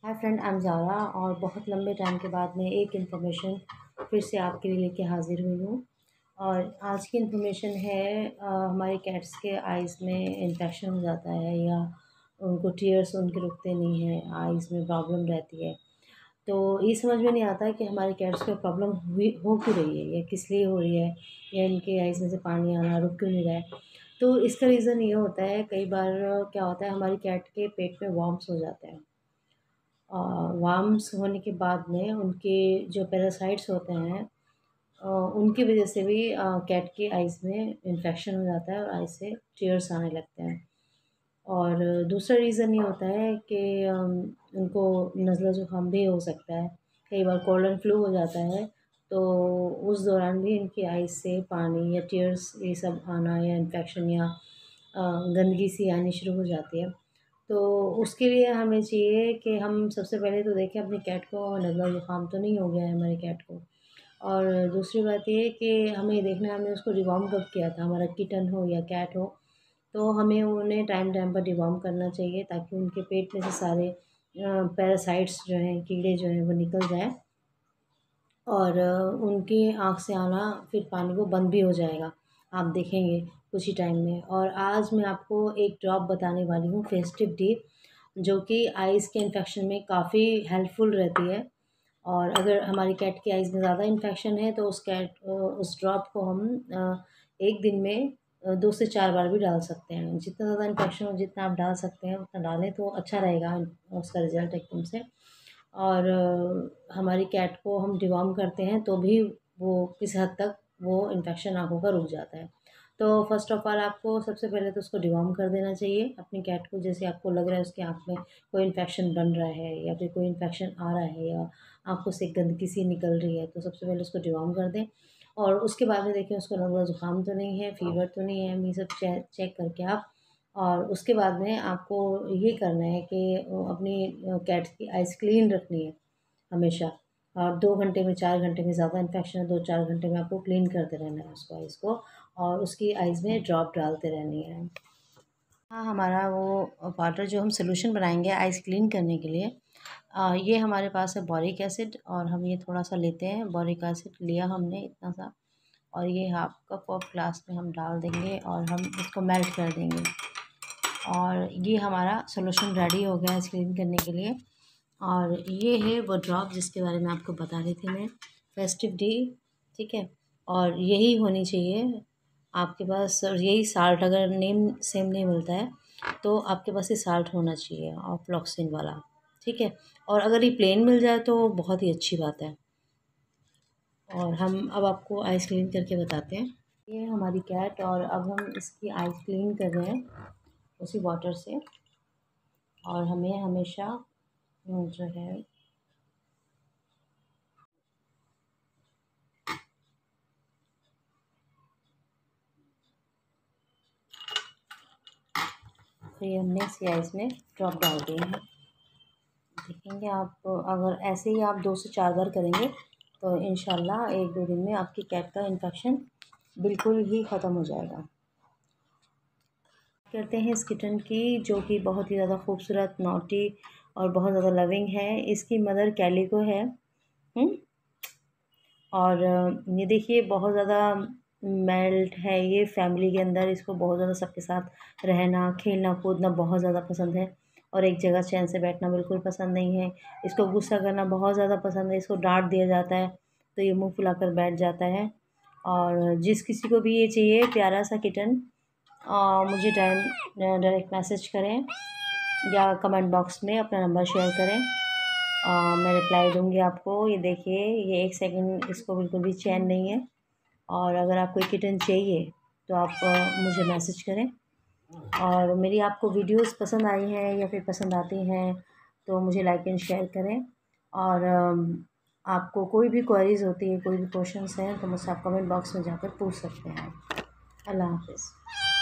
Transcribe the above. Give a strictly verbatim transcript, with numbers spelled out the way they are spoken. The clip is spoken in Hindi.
Hi friend, I am Zara और बहुत लंबे टाइम के बाद मैं एक इन्फॉर्मेशन फिर से आपके लिए लेके हाज़िर हुई हूँ। और आज की इन्फॉर्मेशन है अ, हमारे कैट्स के आइज़ में इन्फेक्शन हो जाता है या उनको टीयर्स उनके रुकते नहीं हैं, आइज़ में प्रॉब्लम रहती है। तो ये समझ में नहीं आता है कि हमारे कैट्स को प्रॉब्लम हुई हो क्यों रही है या किस लिए हो रही है, या इनके आइज़ में से पानी आना रुक क्यों नहीं रहा है। तो इसका रीज़न ये होता है, कई बार क्या होता है, हमारी कैट के पेट में वॉर्म्स हो जाते हैं। वार्म्स होने के बाद में उनके जो पैरासाइट्स होते हैं, अ, उनकी वजह से भी कैट के आइज़ में इन्फेक्शन हो जाता है और आइज़ से टीयर्स आने लगते हैं। और दूसरा रीज़न ये होता है कि अम, उनको नज़ला ज़ुकाम भी हो सकता है। कई बार कोल्ड एंड फ्लू हो जाता है, तो उस दौरान भी इनकी आइज़ से पानी या टीयर्स ये सब आना या इन्फेक्शन या अ, गंदगी सी आनी शुरू हो जाती है। तो उसके लिए हमें चाहिए कि हम सबसे पहले तो देखें अपनी कैट को नज़ला ज़ुकाम तो नहीं हो गया है हमारी कैट को। और दूसरी बात ये है कि हमें ये देखना है हमने उसको डिवॉर्म कब किया था, हमारा किटन हो या कैट हो। तो हमें उन्हें टाइम टाइम पर डिवॉर्म करना चाहिए ताकि उनके पेट में से सारे पैरासाइट्स जो हैं, कीड़े जो हैं, वो निकल जाएँ और उनकी आँख से आना फिर पानी को बंद भी हो जाएगा, आप देखेंगे कुछ ही टाइम में। और आज मैं आपको एक ड्रॉप बताने वाली हूँ, फेस्टिव डी, जो कि आइज़ के इन्फेक्शन में काफ़ी हेल्पफुल रहती है। और अगर हमारी कैट की आइज़ में ज़्यादा इन्फेक्शन है तो उस कैट उस ड्रॉप को हम अ, एक दिन में अ, दो से चार बार भी डाल सकते हैं। जितना ज़्यादा इन्फेक्शन हो जितना आप डाल सकते हैं उतना डालें तो अच्छा रहेगा उसका रिज़ल्ट एकदम से। और अ, हमारी कैट को हम डिवॉर्म करते हैं तो भी वो किसी हद तक वो इन्फेक्शन आँखों का रुक जाता है। तो फ़र्स्ट ऑफ़ ऑल आपको सबसे पहले तो उसको डिवॉर्म कर देना चाहिए अपनी कैट को। जैसे आपको लग रहा है उसकी आँख में कोई इन्फेक्शन बन रहा है या फिर कोई इन्फेक्शन आ रहा है या आँखों से गंदगी सी निकल रही है, तो सबसे पहले उसको डिवॉर्म कर दें। और उसके बाद में देखें उसको नज़ला ज़ुकाम तो नहीं है, फ़ीवर तो नहीं है, ये सब चे चेक करके आप। और उसके बाद में आपको ये करना है कि अपनी कैट्स की आइज़ क्लीन रखनी है हमेशा। और दो घंटे में, चार घंटे में, ज़्यादा इन्फेक्शन है दो चार घंटे में आपको क्लीन करते रहना है उसको, आइज़ को, और उसकी आइज़ में ड्रॉप डालते रहनी है। हाँ, हमारा वो पाउडर जो हम सॉल्यूशन बनाएंगे आइज़ क्लीन करने के लिए, आ, ये हमारे पास है बोरिक एसिड, और हम ये थोड़ा सा लेते हैं। बोरिक एसिड लिया हमने इतना सा, और ये हाफ कप ऑफ ग्लास में हम डाल देंगे और हम इसको मेल्ट कर देंगे। और ये हमारा सॉल्यूशन रेडी हो गया है क्लीन करने के लिए। और ये है वो ड्रॉप जिसके बारे में आपको बता रही थी मैं, फेस्टिव डी, ठीक है। और यही होनी चाहिए आपके पास, और यही साल्ट अगर नेम सेम नहीं मिलता है तो आपके पास ये साल्ट होना चाहिए और फ्लॉक्सिन वाला, ठीक है। और अगर ये प्लेन मिल जाए तो बहुत ही अच्छी बात है। और हम अब आपको आइस क्लीन करके बताते हैं। ये हमारी कैट, और अब हम इसकी आइस क्लीन कर रहे हैं उसी वाटर से। और हमें हमेशा जो है तो ये हमने इसी आइस में ड्रॉप डाल दिए हैं। देखेंगे आप, अगर ऐसे ही आप दो से चार बार करेंगे तो इंशाल्लाह एक दो दिन में आपकी कैट का इन्फेक्शन बिल्कुल ही ख़त्म हो जाएगा। करते हैं इस किटन की, जो कि बहुत ही ज़्यादा खूबसूरत, नॉटी और बहुत ज़्यादा लविंग है। इसकी मदर कैलिको है। हुँ? और ये देखिए बहुत ज़्यादा मेल्ट है ये फैमिली के अंदर। इसको बहुत ज़्यादा सबके साथ रहना, खेलना कूदना बहुत ज़्यादा पसंद है, और एक जगह चैन से बैठना बिल्कुल पसंद नहीं है। इसको गुस्सा करना बहुत ज़्यादा पसंद है। इसको डांट दिया जाता है तो ये मुंह फुलाकर बैठ जाता है। और जिस किसी को भी ये चाहिए प्यारा सा किटन, मुझे टाइम डायरेक्ट मैसेज करें या कमेंट बॉक्स में अपना नंबर शेयर करें, आ, मैं रिप्लाई दूंगी आपको। ये देखिए, ये एक सेकंड इसको बिल्कुल भी चैन नहीं है। और अगर आपको एक किटन चाहिए तो आप आ, मुझे मैसेज करें। और मेरी आपको वीडियोस पसंद आई हैं या फिर पसंद आती हैं तो मुझे लाइक एंड शेयर करें। और आ, आपको कोई भी क्वेरीज़ होती है, कोई भी क्वेश्चंस हैं तो मुझसे आप कमेंट बॉक्स में जाकर पूछ सकते हैं। अल्लाह हाफ़िज़।